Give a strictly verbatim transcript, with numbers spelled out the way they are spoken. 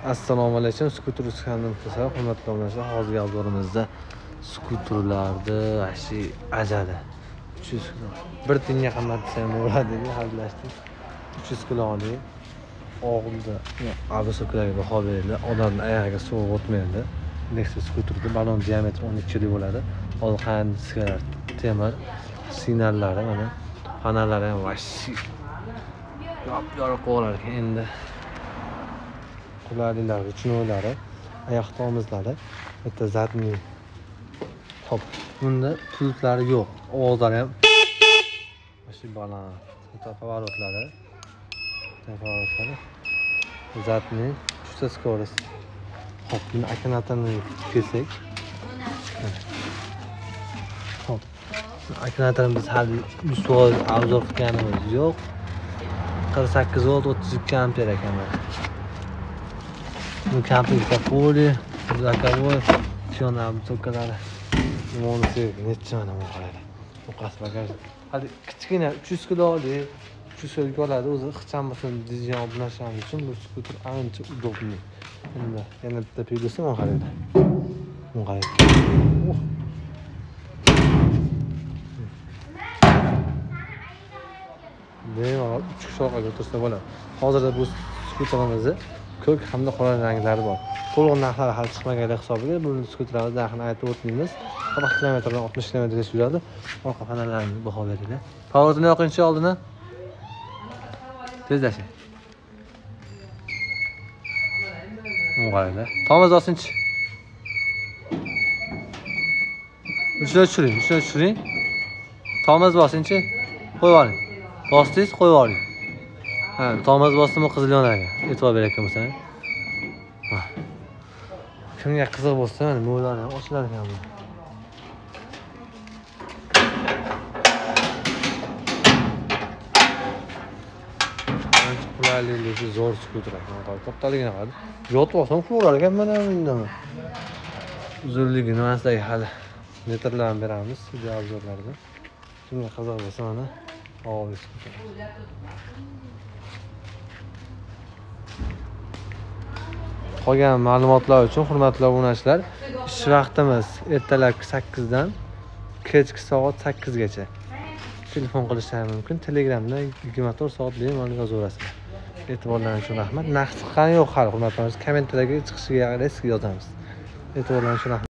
Assalomu alaykum. Skuter kanalini qilsa, hurmatli obunachilar, hozirgi obzorimizda skuterlarni ashi ajali uch yuz kilo. bir tiyinga qimmat desa ham bo'ladi deb hazillashdik. uch yuz kilolik og'ilda avtosokalarga baho berildi. Odamning oyog'iga sovuq o'tmaydi. Lexus skuterda balon diametri o'n ikki lik bo'ladi. Hozir qanday temir signallari mana panallari ham vashi yop yorug' bo'lar endi. Qulayliklar uchun o'ylari, oyoq tomizlari, bitta zadniy top. Bunda pultlari yo'q. Ovozlari ham vashi baland. Pavorotlari, pavorotlari zadniy uchta skorost. Hop, buni akkumulyatorni kelsak. Hop. Akkumulyatorimiz hali yuz foiz obzor qilganimiz yo'q. qirq sakkiz volt o'ttiz ikki amper ekan. Bu kampingda poli, zakovoy, shunam sokalari. Monisi necha mana bu qaraydi. Bu qas bagaj. Hadi kichkina uch yuz kilolik, uch yuz kilolik oladi. O'zi ixchammasini dizayn o'rnashamiz uchun bu skuter ancha udobli. Endi yana bitta pilosi mana qaraydi. Bu qaraydi. Bemalol uch kishi orqaga o'tirsa bo'ladi. Hozirda bu skuterimizni ko'k hamda qora ranglari bor. To'liq narxlari hali chiqmaganligi hisobiga bu skuterlarning narxini aytib o'tmaymiz. qirq kilometrdan oltmish kilometrgacha yuradi. Orqa panallarini baho beringlar. Favortini yoqinchi oldini. Tezlashing. O'g'aylar. Tomoz osinchi. Uchini tushiring, uchini tushiring. Tomoz bosinchi. Qo'yib oling. Bosdingiz, qo'yib oling. Ha, tomoz bosdimi qizil yonar ekan. E'tibor berayotgan bo'lsangiz. Ha. Kimga qiziq bo'lsa, mana mo'ylar ham ochilar ekan bu. Ancha qulayligi zo'r skuter ekan. Kattaligini qara. Yotib olsam uxlar ekan mana bundan. Uzunligi nimasidagi hali metrlarni beramiz video obzorlarida. Kimga qiziq bo'lsa mana Ovis skuter. Qolgan ma'lumotlar uchun hurmatli obunachilar, ish vaqtimiz ertalabki sakkiz dan kechki soat sakkiz gacha. Telefon qilishlari mumkin. Telegramda yigirma to'rt soat bemalol yozaverasizlar. E'tiborlaringiz uchun rahmat. Narx chiqqani yo'q hali hurmatli obunachilar. Kommentariyaga chiqishiga qarab yozamiz. E'tiborlaringiz uchun rahmat.